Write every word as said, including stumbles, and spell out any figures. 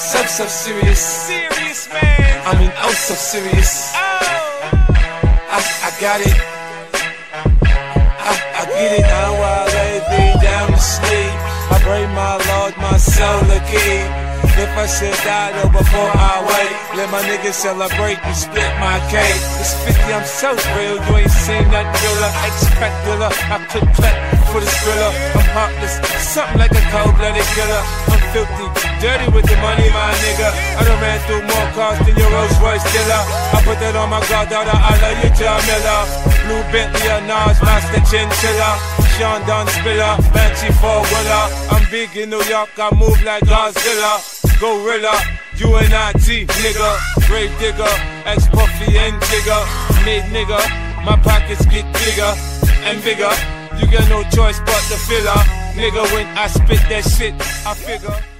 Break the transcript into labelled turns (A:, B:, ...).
A: so, so serious.
B: Serious, man.
A: I mean, oh, so serious.
B: Oh.
A: I, I got it. I, I get it. Now while everything down to sleep, I pray my Lord, my soul again. If I should die though before I wait, let my niggas celebrate and split my cake. It's fifty, I'm so real, you ain't seen that thriller. Expect thriller, I could cut for the thriller. I'm heartless, something like a cold-blooded killer. I'm filthy, dirty with the money, my nigga. I done ran through more cars than your Rolls Royce dealer. I put that on my goddaughter, I love you, John Miller. Blue Bentley or Nas, Master Chinchilla. Sean Don Spiller, Banshee four-wheeler. I'm big in New York, I move like Godzilla. Gorilla, U N I T, nigga, grave digger, ex-puffy and jigger, made nigga, my pockets get bigger and bigger, you got no choice but to fill up, nigga, when I spit that shit, I figure.